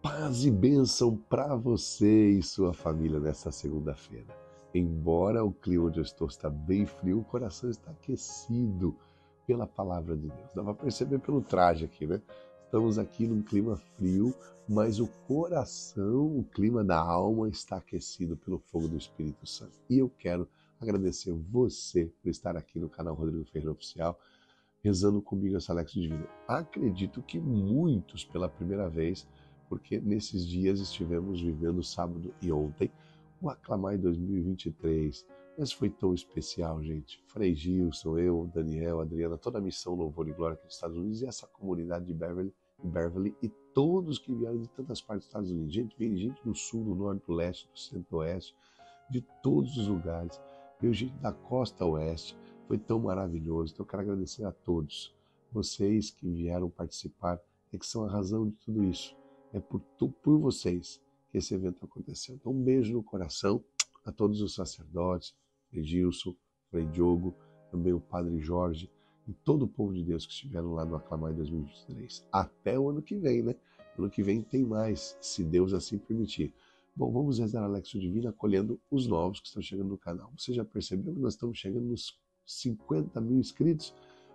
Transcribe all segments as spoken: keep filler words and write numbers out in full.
Paz e bênção para você e sua família nesta segunda-feira. Embora o clima onde eu estou está bem frio, o coração está aquecido pela palavra de Deus. Dá para perceber pelo traje aqui, né? Estamos aqui num clima frio, mas o coração, o clima da alma está aquecido pelo fogo do Espírito Santo. E eu quero agradecer você por estar aqui no canal Rodrigo Ferreira Oficial, rezando comigo essa Lexio Divina. Acredito que muitos pela primeira vez, porque nesses dias estivemos vivendo sábado e ontem o Aclamai dois mil e vinte e três, mas foi tão especial, gente. Frei Gilson, eu, Daniel, Adriana, toda a missão Louvor e Glória aqui nos Estados Unidos e essa comunidade de Beverly, Beverly e todos que vieram de tantas partes dos Estados Unidos. Gente, veio gente do sul, do norte, do leste, do centro-oeste, de todos os lugares. Veio gente da costa oeste. Foi tão maravilhoso. Então eu quero agradecer a todos. Vocês que vieram participar, é que são a razão de tudo isso. É por, por vocês que esse evento aconteceu. Então um beijo no coração a todos os sacerdotes, Frei Gilson, Frei Diogo, também o Padre Jorge e todo o povo de Deus que estiveram lá no Aclamai dois mil e vinte e três. Até o ano que vem, né? Ano que vem tem mais, se Deus assim permitir. Bom, vamos rezar a Lexio Divina acolhendo os novos que estão chegando no canal. Você já percebeu que nós estamos chegando nos cinquenta mil inscritos?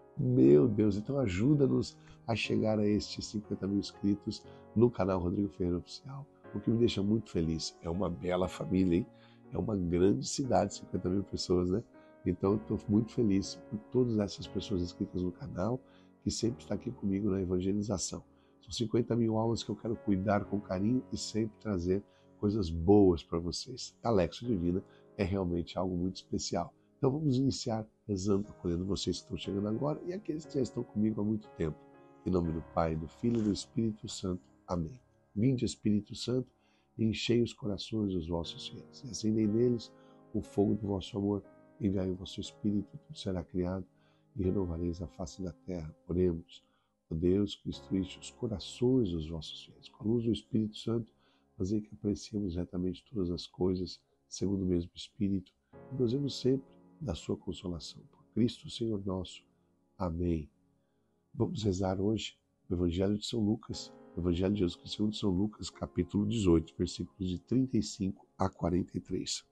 Meu Deus, então ajuda-nos a chegar a estes cinquenta mil inscritos no canal Rodrigo Ferreira Oficial, o que me deixa muito feliz. É uma bela família, hein? É uma grande cidade, cinquenta mil pessoas, né? Então estou muito feliz por todas essas pessoas inscritas no canal, que sempre estão aqui comigo na evangelização. São cinquenta mil almas que eu quero cuidar com carinho e sempre trazer coisas boas para vocês. A Lexio Divina é realmente algo muito especial. Então vamos iniciar rezando, acolhendo vocês que estão chegando agora e aqueles que já estão comigo há muito tempo. Em nome do Pai, do Filho e do Espírito Santo. Amém. Vinde, Espírito Santo, e enchei os corações dos vossos fiéis. E acendei neles o fogo do vosso amor. Enviai o vosso Espírito, tudo será criado, e renovareis a face da terra. Oremos. Ó Deus, que instruíste os corações dos vossos fiéis. Com a luz do Espírito Santo, fazei que apreciemos retamente todas as coisas, segundo o mesmo Espírito, e gozemos sempre da sua consolação. Por Cristo, Senhor nosso. Amém. Vamos rezar hoje o Evangelho de São Lucas, o Evangelho de Jesus Cristo segundo São Lucas, capítulo dezoito, versículos de trinta e cinco a quarenta e três.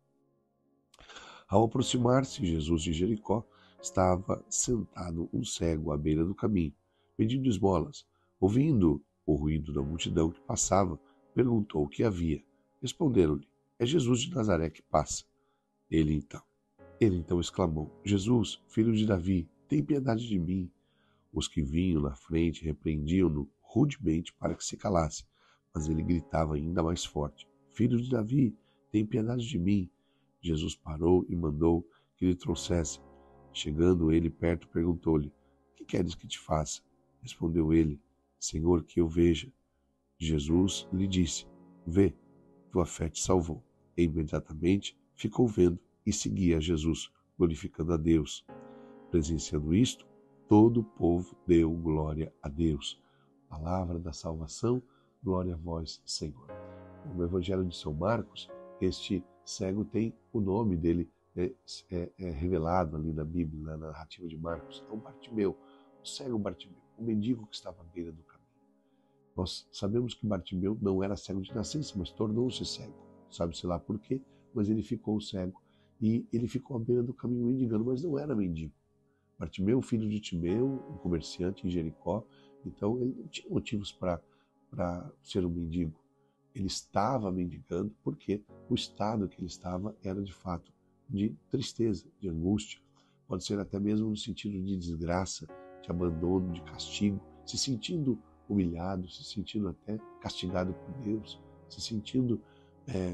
Ao aproximar-se Jesus de Jericó, estava sentado um cego à beira do caminho, pedindo esmolas. Ouvindo o ruído da multidão que passava, perguntou o que havia. Responderam-lhe: é Jesus de Nazaré que passa. Ele então, ele então exclamou: Jesus, filho de Davi, tem piedade de mim. Os que vinham na frente repreendiam-no rudemente para que se calasse, mas ele gritava ainda mais forte: Filho de Davi, tem piedade de mim. Jesus parou e mandou que lhe trouxesse. Chegando ele perto, perguntou-lhe: Que queres que te faça? Respondeu ele: Senhor, que eu veja. Jesus lhe disse: Vê, tua fé te salvou. E imediatamente ficou vendo e seguia a Jesus, glorificando a Deus. Presenciando isto, todo o povo deu glória a Deus. Palavra da salvação, glória a vós, Senhor. No Evangelho de São Marcos, este cego tem o nome dele é, é, é revelado ali na Bíblia, na narrativa de Marcos. É o Bartimeu, o cego Bartimeu, o mendigo que estava à beira do caminho. Nós sabemos que Bartimeu não era cego de nascença, mas tornou-se cego. Sabe-se lá por quê, mas ele ficou cego. E ele ficou à beira do caminho mendigando, mas não era mendigo. Bartimeu, filho de Timeu, um comerciante em Jericó, então ele não tinha motivos para ser um mendigo. Ele estava mendigando porque o estado que ele estava era de fato de tristeza, de angústia. Pode ser até mesmo no sentido de desgraça, de abandono, de castigo, se sentindo humilhado, se sentindo até castigado por Deus, se sentindo é,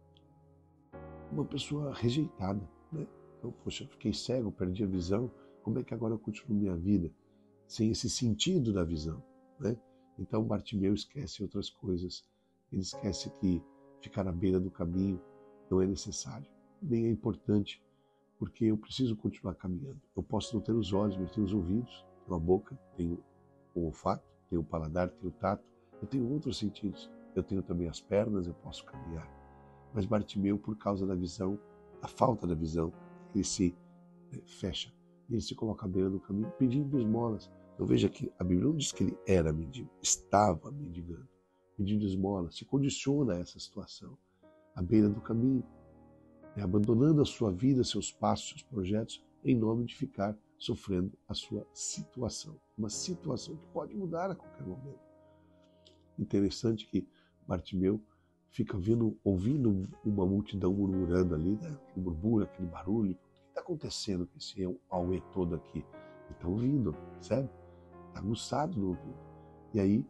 uma pessoa rejeitada, né? Então, poxa, eu fiquei cego, perdi a visão. Como é que agora eu continuo minha vida sem esse sentido da visão, né? Então Bartimeu esquece outras coisas. Ele esquece que ficar à beira do caminho não é necessário, nem é importante, porque eu preciso continuar caminhando. Eu posso não ter os olhos, mas tenho os ouvidos, tenho a boca, tenho o olfato, tenho o paladar, tenho o tato, eu tenho outros sentidos. Eu tenho também as pernas, eu posso caminhar. Mas Bartimeu, por causa da visão, a falta da visão, ele se fecha. E ele se coloca à beira do caminho pedindo esmolas. Então veja que a Bíblia não diz que ele era mendigo, estava mendigando. pedindo esmola, se condiciona a essa situação, à beira do caminho, né? Abandonando a sua vida, seus passos, seus projetos, em nome de ficar sofrendo a sua situação. Uma situação que pode mudar a qualquer momento. Interessante que Bartimeu fica vendo, ouvindo uma multidão murmurando ali, né? Aquele murmúrio, aquele barulho. O que está acontecendo com esse auê todo aqui? Ele está ouvindo, percebe? Está aguçado no ouvido. E aí,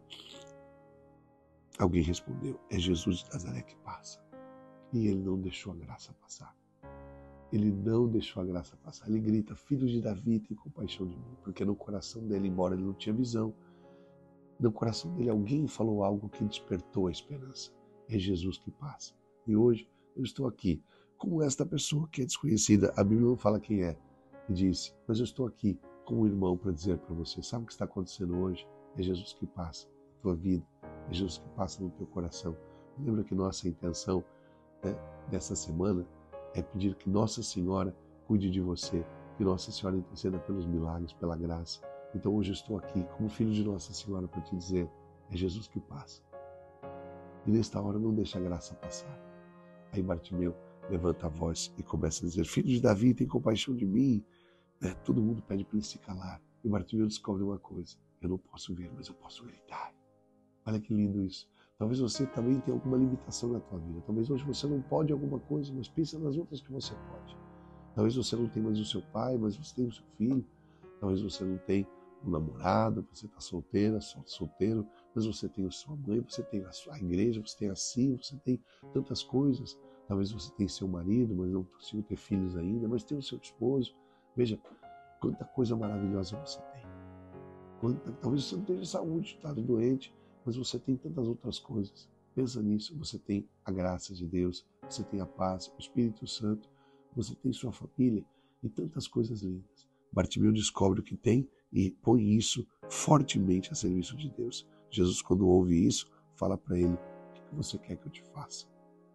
alguém respondeu, é Jesus de Nazaré que passa. E ele não deixou a graça passar. Ele não deixou a graça passar. Ele grita, filho de Davi, tem compaixão de mim. Porque no coração dele, embora ele não tinha visão, no coração dele alguém falou algo que despertou a esperança. É Jesus que passa. E hoje eu estou aqui, como esta pessoa que é desconhecida, a Bíblia não fala quem é, e disse, mas eu estou aqui como um irmão para dizer para você, sabe o que está acontecendo hoje? É Jesus que passa na tua vida, é Jesus que passa no teu coração. Lembra que nossa intenção, né, dessa semana é pedir que Nossa Senhora cuide de você, que Nossa Senhora interceda pelos milagres, pela graça. Então hoje eu estou aqui como filho de Nossa Senhora para te dizer, é Jesus que passa. E nesta hora não deixa a graça passar. Aí Bartimeu levanta a voz e começa a dizer, filho de Davi, tem compaixão de mim. Né? Todo mundo pede para ele se calar. E Bartimeu descobre uma coisa, eu não posso ver, mas eu posso gritar. Olha que lindo isso. Talvez você também tenha alguma limitação na tua vida. Talvez hoje você não pode alguma coisa, mas pensa nas outras que você pode. Talvez você não tenha mais o seu pai, mas você tem o seu filho. Talvez você não tenha um namorado, você está solteira, solteiro, mas você tem a sua mãe, você tem a sua igreja, você tem a si, você tem tantas coisas. Talvez você tenha seu marido, mas não consiga ter filhos ainda, mas tem o seu esposo. Veja, quanta coisa maravilhosa você tem. Quanta, talvez você não tenha saúde, está doente, mas você tem tantas outras coisas. Pensa nisso, você tem a graça de Deus, você tem a paz, o Espírito Santo, você tem sua família e tantas coisas lindas. Bartimeu descobre o que tem e põe isso fortemente a serviço de Deus. Jesus, quando ouve isso, fala para ele, o que você quer que eu te faça?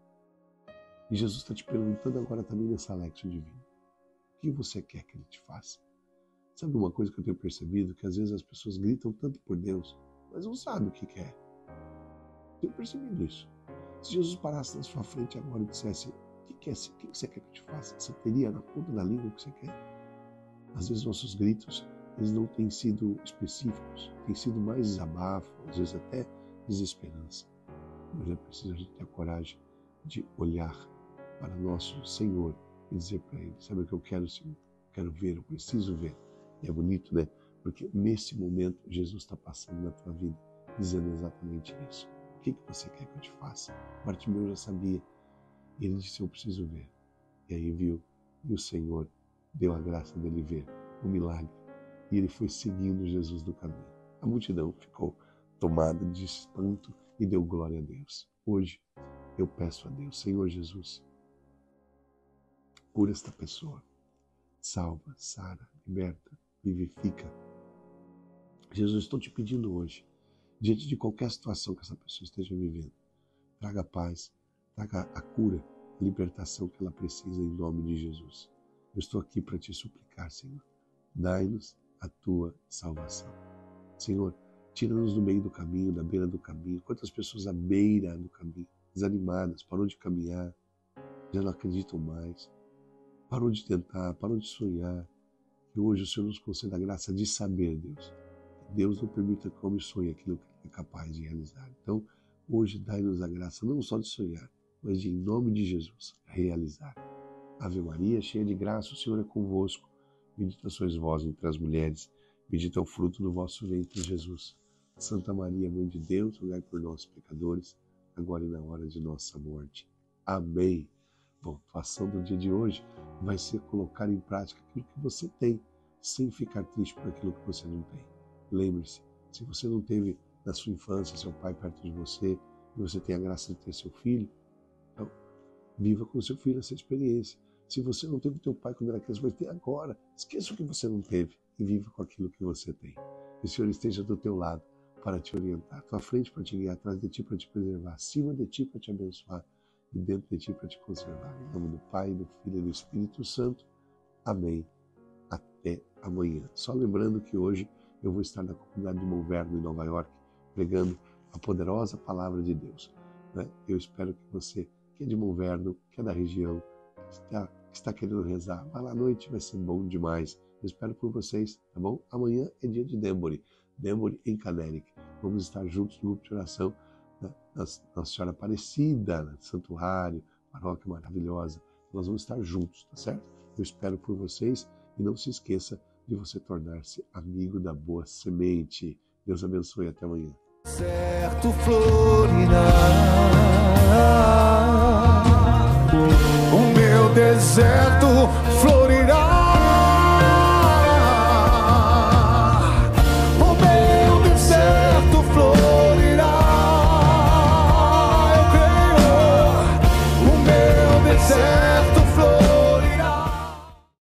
E Jesus está te perguntando agora também nessa Lexio Divina, o que você quer que ele te faça? Sabe uma coisa que eu tenho percebido? Que às vezes as pessoas gritam tanto por Deus, mas não sabem o que quer. Tenho percebido isso. Se Jesus parasse na sua frente agora e dissesse, o que, que, que você quer que eu te faça? Você teria na ponta da língua o que você quer? Às vezes nossos gritos, eles não têm sido específicos, têm sido mais desabafo, às vezes até desesperança. Mas é preciso a gente ter a coragem de olhar para nosso Senhor e dizer para Ele, sabe o que eu quero, Senhor? Eu quero ver, eu preciso ver. E é bonito, né? Porque nesse momento Jesus está passando na tua vida, dizendo exatamente isso. O que, que você quer que eu te faça? Bartimeu já sabia. E ele disse, eu preciso ver. E aí viu, e o Senhor deu a graça dele ver o milagre. E ele foi seguindo Jesus no caminho. A multidão ficou tomada de espanto e deu glória a Deus. Hoje eu peço a Deus, Senhor Jesus, cura esta pessoa. Salva, sara, liberta, vivifica. Jesus, estou te pedindo hoje, diante de qualquer situação que essa pessoa esteja vivendo, traga a paz, traga a cura, a libertação que ela precisa em nome de Jesus. Eu estou aqui para te suplicar, Senhor. Dai-nos a tua salvação. Senhor, tira-nos do meio do caminho, da beira do caminho. Quantas pessoas à beira do caminho, desanimadas, parou de caminhar, já não acreditam mais, parou de tentar, parou de sonhar. Que hoje o Senhor nos conceda a graça de saber, Deus. Que Deus não permita que o homem sonhe aquilo que ele é capaz de realizar. Então, hoje, dai-nos a graça não só de sonhar, mas de, em nome de Jesus, realizar. Ave Maria, cheia de graça, o Senhor é convosco. Bendita sois vós entre as mulheres, bendito é o fruto do vosso ventre, Jesus. Santa Maria, Mãe de Deus, rogai por nós, pecadores, agora e na hora de nossa morte. Amém. Bom, a ação do dia de hoje vai ser colocar em prática aquilo que você tem, sem ficar triste por aquilo que você não tem. Lembre-se, se você não teve na sua infância seu pai perto de você, e você tem a graça de ter seu filho, então viva com seu filho essa experiência. Se você não teve teu pai quando era criança, vai ter agora. Esqueça o que você não teve e viva com aquilo que você tem. Que o Senhor esteja do teu lado para te orientar, à tua frente para te guiar, atrás de ti para te preservar, acima de ti para te abençoar e dentro de ti para te conservar. Em nome do Pai, do Filho e do Espírito Santo. Amém. Até amanhã. Só lembrando que hoje eu vou estar na comunidade de Monverno, em Nova York, pregando a poderosa palavra de Deus. Né? Eu espero que você, que é de Monverno, que é da região, que está, que está querendo rezar, vai lá à noite, vai ser bom demais. Eu espero por vocês, tá bom? Amanhã é dia de Dembore, Dembore em Canéric. Vamos estar juntos no grupo de oração, né? Nossa Senhora Aparecida, né? Santuário, paróquia maravilhosa. Nós vamos estar juntos, tá certo? Eu espero por vocês e não se esqueça de você tornar-se amigo da boa semente. Deus abençoe e até amanhã. Certo florirá o meu deserto.